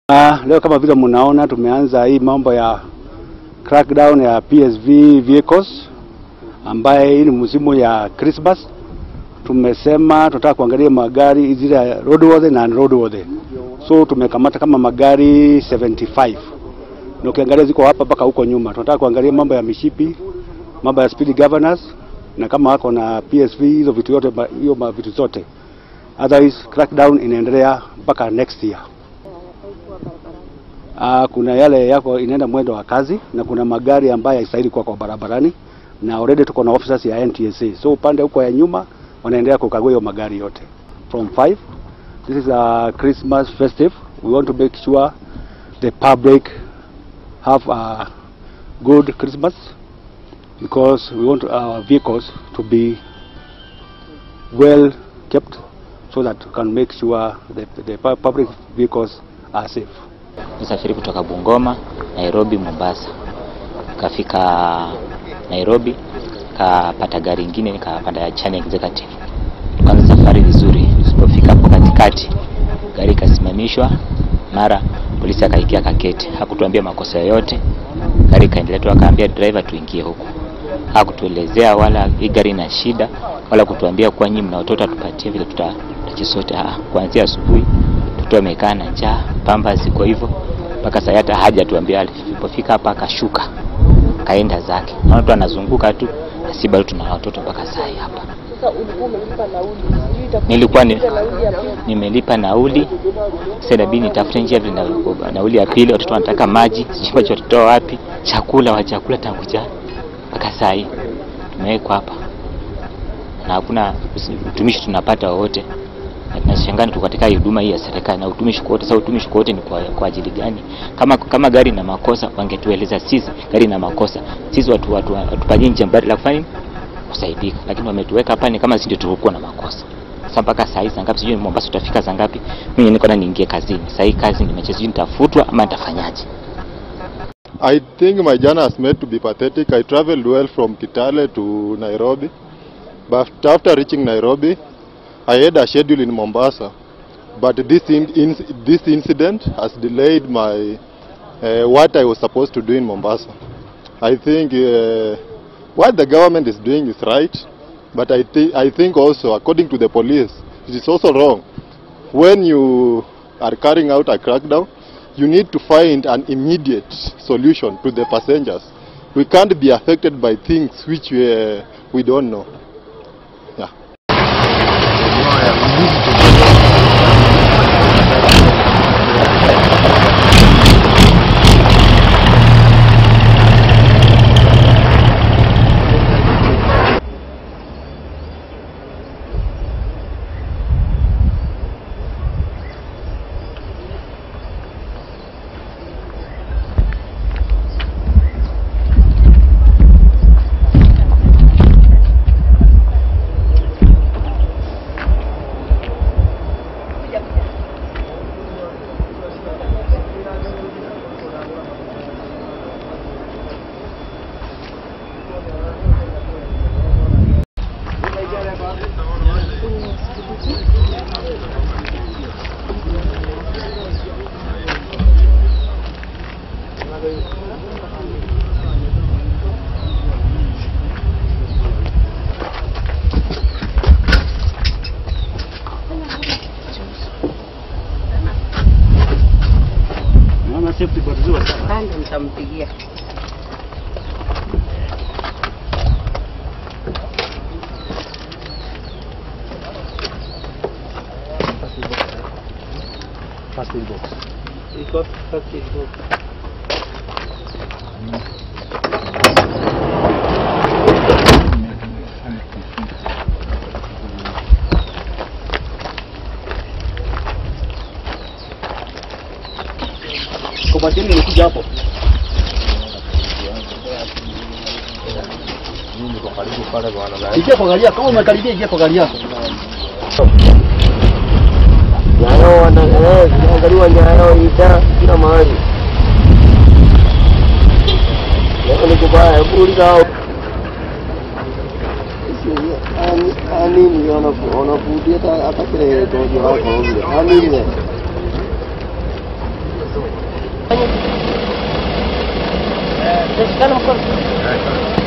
Leo kama vile mnaona tumeanza hii mambo ya crackdown ya PSV vehicles ambaye hii ni msimu ya Christmas. Tumesema tunataka kuangalia magari zile roadworthy na unroadworthy. So tumekamata kama magari 75. Na ukiangalia ziko hapa mpaka huko nyuma. Tunataka kuangalia mambo ya mishipi, mambo ya speed governance na kama wako na PSV hizo vitu yote, hiyo vitu zote. Otherwise crackdown inaendelea mpaka next year. Kuna yale yako inaenda mwendo wa kazi na kuna magari ambayo haistahili kwa barabarani na already tuko na officers ya NTSA. So upande huko ya nyuma wanaendelea kukagua hiyo magari yote. From 5, this is a Christmas festive. We want to make sure the public have a good Christmas because we want our vehicles to be well kept so that we can make sure that the public vehicles are safe. Nisafiri kutoka Bungoma, Nairobi, Mombasa. Kafika Nairobi, kapata gari nyingine nikapanda ya China Executive. Tukaanza safari vizuri. Tulipofika hapo katikati, gari kasimamishwa, mara polisi akaikia kaketi. Hakutuambia makosa yote. Gari kaendelea tu, akaambia driver tuingie huko. Hakutuelezea wala hii gari ina shida, wala kutuambia kwa nyinyi mna watoto tupatie vile tutajisota. Kuanzia asubuhi mtoto amekaa na njaa, pamba ziko hivyo mpaka saa hata haja tuambia. Alipofika hapa akashuka kaenda zake. Naona tu anazunguka tu, si bado tuna watoto mpaka saa hapa. Sasa ulikuwa umelipa nauli? Nilikuwa nimelipa nauli. Sasa inabidi nitafute njia vile nauli ya pili. Watoto wanataka maji, sijui watoto wapi, chakula tangu jana mpaka saa hii tumewekwa hapa na hakuna utumishi tunapata wote. Na tunashangaa tu katika huduma hii ya serikali na utumishi wote. Sasa utumishi wote ni kwa ajili gani? Kama gari na makosa wangetueleza sisi gari na makosa. Sisi watu watupaje nje mbali la kufanya kusaidika, lakini wametuweka hapa ni kama sisi ndio tulikuwa na makosa. Sasa mpaka saa hizi ngapi sijui Mombasa tutafika saa ngapi? Mimi niko na niingie kazini. Sasa hii kazi nimecheza, nitafutwa ama nitafanyaje? I think my journey has made to be pathetic. I traveled well from Kitale to Nairobi, but after reaching Nairobi I had a schedule in Mombasa, but this incident has delayed my what I was supposed to do in Mombasa. I think what the government is doing is right, but I think also, according to the police, it is also wrong. When you are carrying out a crackdown, you need to find an immediate solution to the passengers. We can't be affected by things which we don't know. Yeah. Mama safety kwa zuri sana. Ndio nitampigia. First aid box. Iko first aid box. Kwa nini nikuja hapo? Mimi niko karibu pale bwana. Ingia kwa gari yako, kama umekaribia ingia kwa gari yako. Nyayo wanaangaliwa nyayo ita kila mahali. Leo ni kubaya kuuliza hao. Nini wanafudia hata kile dojo hapo vile. Nini? Tunashikana mkono.